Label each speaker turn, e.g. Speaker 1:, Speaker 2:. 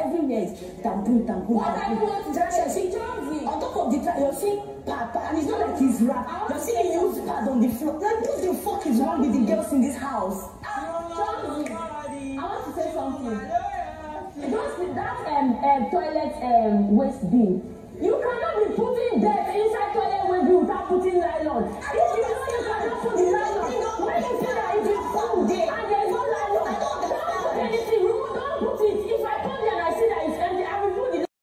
Speaker 1: everywhere is tampon. What I want is on top of the you're seeing pad, and it's not like he's rap. You're seeing him use pad on the floor. Like, what the fuck is wrong with the girls in this house?
Speaker 2: I want to say something. Just that toilet waste bin. You cannot be putting dirt inside toilet waste bin without putting nylon. If you know you cannot put the nylon.